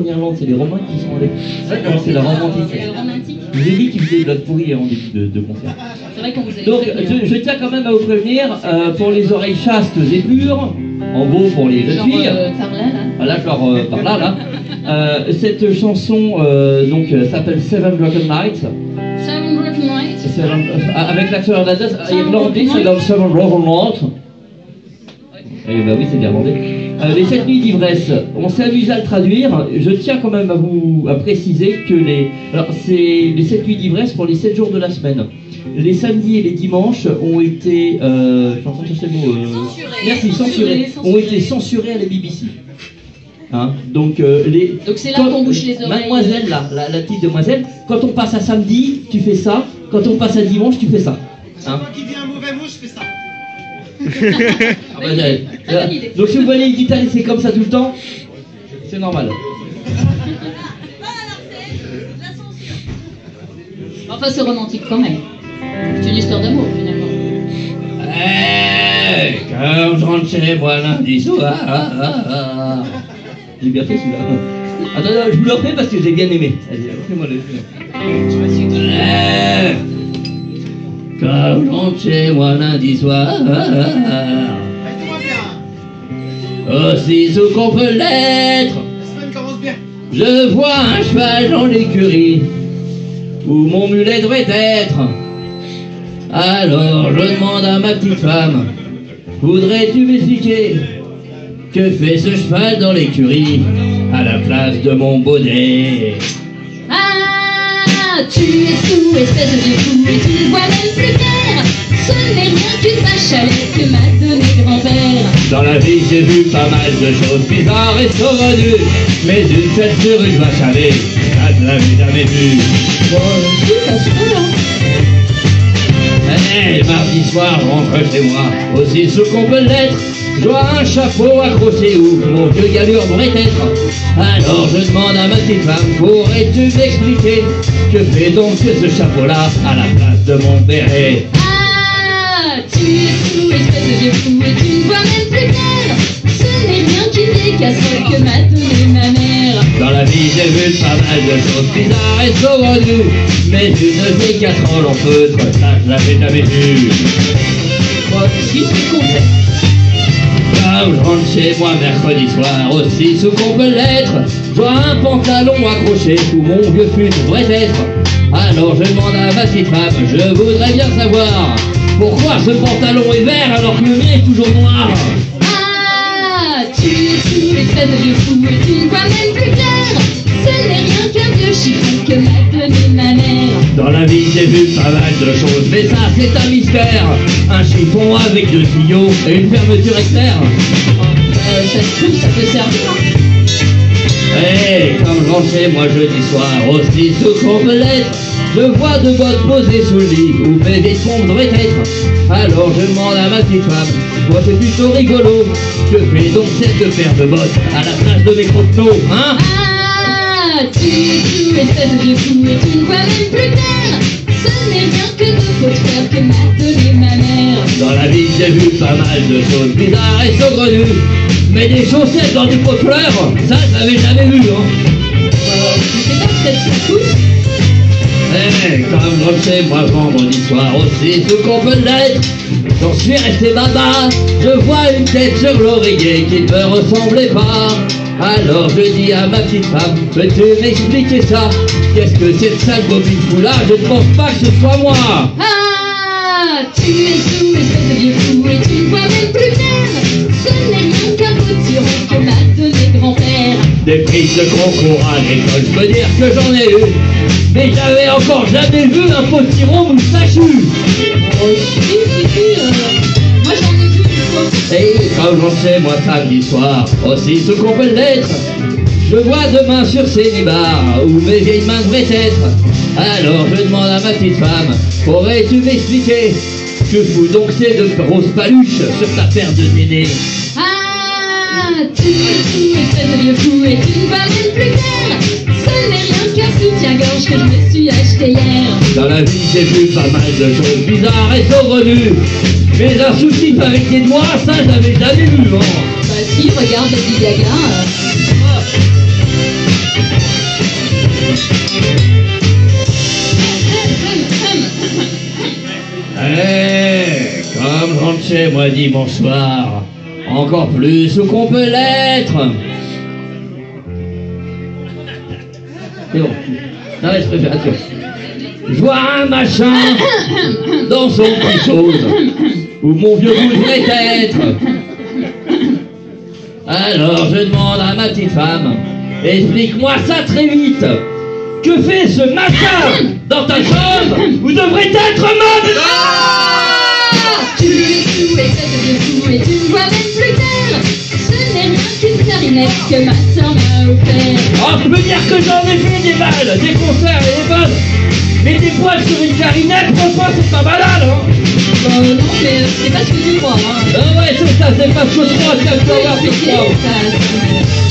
Irlande, c'est les Romains qui sont allés. C'est la romantique. Je vous ai dit qu'ils faisaient de la pourrie en début de concert. C'est vrai qu'on vous a Donc, je tiens quand même à vous prévenir, pour les oreilles chastes et pures, en gros pour les jeunes filles. Par là, là. Voilà, genre par là, là. Cette chanson donc s'appelle Seven Broken Nights. Seven Broken Nights. Avec l'acteur irlandais, c'est dans Seven Broken Nights. Eh ben oui, c'est irlandais. Les 7 nuits d'ivresse, on s'est amusé à le traduire. Je tiens quand même à préciser que c'est les 7 nuits d'ivresse pour les 7 jours de la semaine. Les samedis et les dimanches ont été censurés, ont été censurés à la BBC. Hein, donc c'est là qu'on bouche les oreilles. Mademoiselle, la petite demoiselle, quand on passe à samedi, tu fais ça. Quand on passe à dimanche, tu fais ça. Chaque fois qu'il dit un mauvais mot, je fais ça. Donc si vous voyez une guitare, c'est comme ça tout le temps, c'est normal. Enfin, c'est romantique quand même. C'est une histoire d'amour finalement. Quand je rentre chez moi lundi soir. J'ai bien fait celui-là. Attends, je vous le refais parce que j'ai bien aimé. Allez, refais-moi le quand je rentre chez moi lundi soir. Aussi sous qu'on peut l'être. La semaine commence bien. Je vois un cheval dans l'écurie où mon mulet devrait être. Alors je demande à ma petite femme, voudrais-tu m'expliquer que fait ce cheval dans l'écurie à la place de mon bonnet? Ah, tu es fou, espèce de fou, et tu ne vois même plus clair. Ce n'est rien qu'une vache à lait que m'a donné grand-père. Dans la vie j'ai vu pas mal de choses bizarres et saugrenues, mais une tête sur une vache à lait, ça je l'avais jamais vue. Hey, mardi soir, je rentre chez moi, aussi sous qu'on peut l'être. Je vois un chapeau accroché où mon vieux galure devrait être. Alors je demande à ma petite femme, pourrais-tu m'expliquer que fait donc ce chapeau-là à la place de mon béret? Ah, tu es fou, espèce de vieux fou, et tu ne vois même plus clair. Ce n'est rien qu'une des casseroles que m'a donné ma mère. Dans la vie j'ai vu pas mal de choses bizarres et saugrenues, mais une vieille casserole en feutre, ça je l'avais jamais vue. Voici ce qu'on fait. Quand je rentre chez moi mercredi soir, aussi sous qu'on peut l'être, je vois un pantalon accroché où mon vieux fut devrait être. Alors je demande à ma petite femme, je voudrais bien savoir pourquoi ce pantalon est vert alors que le mien est toujours noir. Ah, tu es fou, espèce de vieux fou, et tu ne vois même plus clair. Ce n'est rien qu'un vieux chiffon que m'a donné ma mère. Dans la vie j'ai vu pas mal de choses, mais ça c'est un mystère. Un chiffon avec 2 tuyaux et une fermeture externe. Ça se trouve, ça peut servir. Hey, comme je rentre chez moi jeudi soir, aussi sous qu'on peut l'être, je vois 2 bottes posées sous le lit où mes vêtements devraient être. Alors je demande à ma petite femme, moi c'est plutôt rigolo, que fait donc cette paire de bottes à la place de mes crocs, hein? Ah, tu es fou, espèce de vieux fou, et tu ne vois même plus clair. Ce n'est rien que 2 fautes frères que m'a donné ma mère. Dans la vie j'ai vu pas mal de choses bizarres et saugrenues, mais des chaussettes dans des pots de fleurs, ça je l'avais jamais vu, hein? Je sais pas, peut-être ça touche. Eh, comme je rentre chez moi vendredi soir, aussi sous qu'on peut l'être, j'en suis resté baba, je vois une tête sur l'oreiller qui ne me ressemblait pas. Alors je dis à ma petite femme, peux-tu m'expliquer ça? Qu'est-ce que cette sale bobine fout là? Je ne pense pas que ce soit moi. Ah, tu es fou, espèce de vieux fou, et tu ne vois même plus clair. Ce n'est rien qu'un potiron que m'a donné grand-père. Des prises de concours agricoles, je peux dire que j'en ai eu, mais j'avais encore jamais vu un potiron moustachu. Oh, si, moi j'en ai vu une fois. Et comme j'en sais moi samedi soir, aussi sous qu'on peut l'être, je vois demain sur célibat où mes vieilles mains devraient être. Alors je demande à ma petite femme, pourrais-tu m'expliquer que fout donc ces 2 grosses paluches sur ta paire de nénés? Ah, tu es fou, espèce de vieux fou, et tu ne vois même plus clair. Ce n'est rien qu'un soutien-gorge que je me suis acheté hier. Dans la vie j'ai vu pas mal de choses bizarres et saugrenues, mais un soutif avec des doigts, ça j'avais jamais vu, hein. Bah si, regarde Lady Gaga. Fais-moi dire bonsoir, encore plus où qu'on peut l'être. C'est bon. Non, mais je préfère. Je vois un machin dans son petit chose où mon vieux voudrait être. Alors je demande à ma petite femme, explique-moi ça très vite. Que fait ce machin dans ta chambre où devrait être mode? Tu es fou et ça devient fou et tu ne vois même plus clair. Ce n'est rien qu'une clarinette que ma soeur m'a offert. Oh, je peux dire que j'en ai fait des balles, des concerts et des bosses. Mais des poils sur une clarinette, franchement, c'est pas malade, hein. Bon, non, mais c'est pas ce que tu crois, hein. Ah ouais, c'est ça, c'est pas ce que je crois, c'est ce que je crois. Ça,